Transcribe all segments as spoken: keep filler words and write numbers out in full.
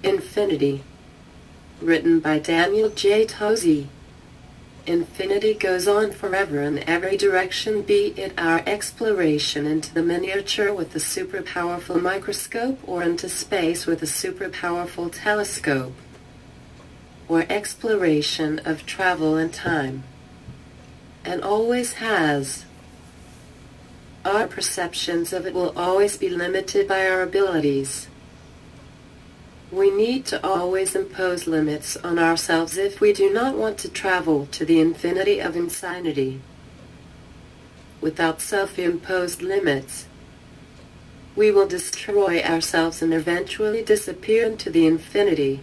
Infinity. Written by Daniel J. Towsey. Infinity goes on forever in every direction, be it our exploration into the miniature with a super powerful microscope, or into space with a super powerful telescope, or exploration of travel and time. And always has. Our perceptions of it will always be limited by our abilities. We need to always impose limits on ourselves if we do not want to travel to the infinity of insanity. Without self-imposed limits, we will destroy ourselves and eventually disappear into the infinity.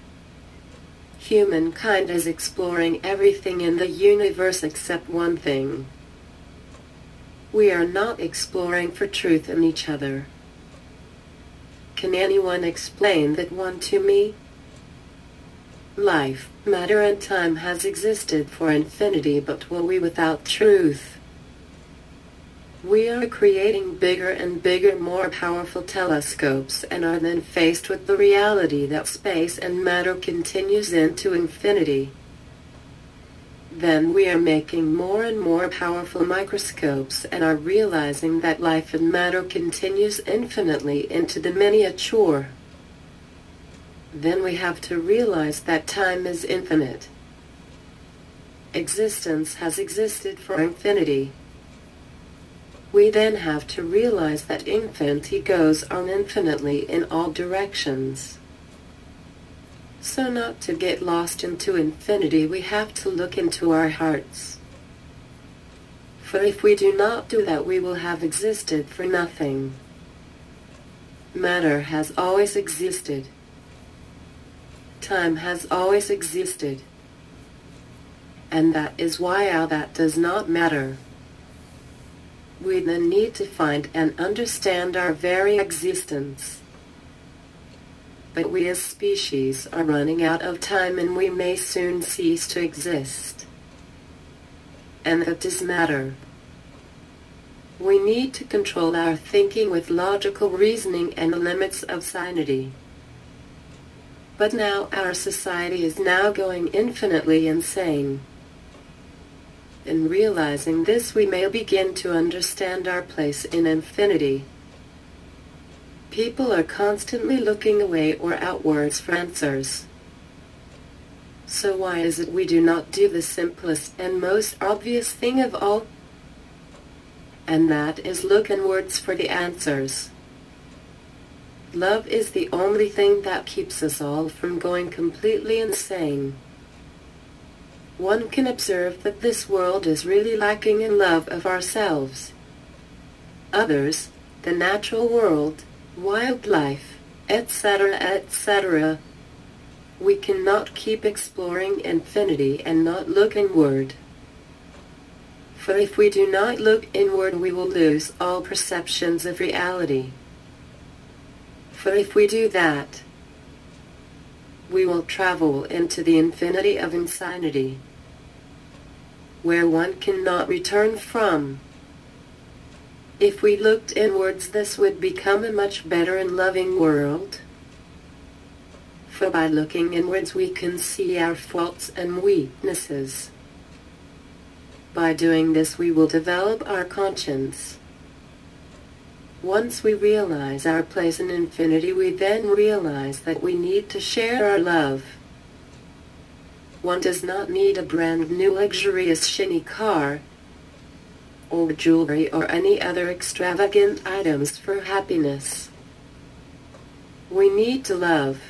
Humankind is exploring everything in the universe except one thing. We are not exploring for truth in each other. Can anyone explain that one to me? Life, matter and time has existed for infinity, but will we without truth? We are creating bigger and bigger, more powerful telescopes, and are then faced with the reality that space and matter continues into infinity. Then we are making more and more powerful microscopes and are realizing that life and matter continues infinitely into the miniature. Then we have to realize that time is infinite. Existence has existed for infinity. We then have to realize that infinity goes on infinitely in all directions. So not to get lost into infinity, we have to look into our hearts. For if we do not do that, we will have existed for nothing. Matter has always existed. Time has always existed. And that is why all that does not matter. We then need to find and understand our very existence. But we as species are running out of time, and we may soon cease to exist. And that does matter. We need to control our thinking with logical reasoning and the limits of sanity. But now our society is now going infinitely insane. In realizing this, we may begin to understand our place in infinity. People are constantly looking away or outwards for answers. So why is it we do not do the simplest and most obvious thing of all? And that is look inwards for the answers. Love is the only thing that keeps us all from going completely insane. One can observe that this world is really lacking in love of ourselves. Others, the natural world, wildlife, et cetera, et cetera. We cannot keep exploring infinity and not look inward. For if we do not look inward, we will lose all perceptions of reality. For if we do that, we will travel into the infinity of insanity, where one cannot return from. If we looked inwards, this would become a much better and loving world. For by looking inwards, we can see our faults and weaknesses. By doing this, we will develop our conscience. Once we realize our place in infinity, we then realize that we need to share our love. One does not need a brand new luxurious shiny car, or jewelry, or any other extravagant items for happiness. We need to love.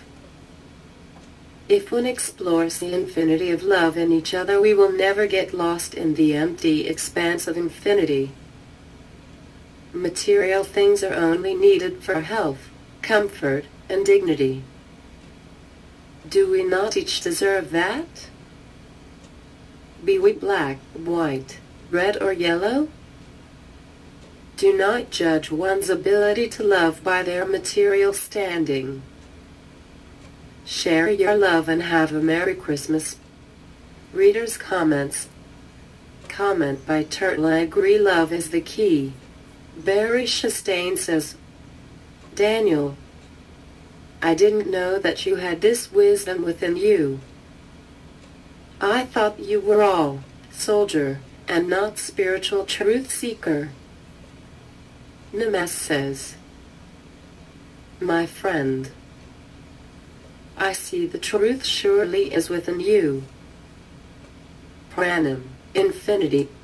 If one explores the infinity of love in each other, we will never get lost in the empty expanse of infinity. Material things are only needed for health, comfort, and dignity. Do we not each deserve that? Be we black, white, red or yellow? Do not judge one's ability to love by their material standing. Share your love and have a Merry Christmas. Reader's comments. Comment by Turtle. I agree, love is the key. Barry Chastain says, Daniel, I didn't know that you had this wisdom within you. I thought you were all soldier and not spiritual truth seeker. Nemes says, my friend, I see the truth surely is within you. Pranam, infinity.